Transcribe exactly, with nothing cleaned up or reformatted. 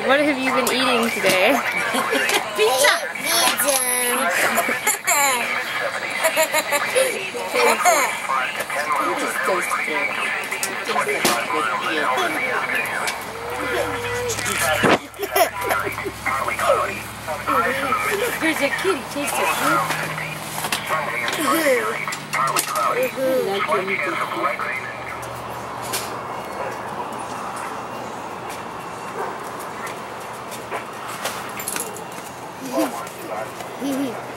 What have you been eating today? Pizza! There's a kitty. Taste it. Mm-hmm.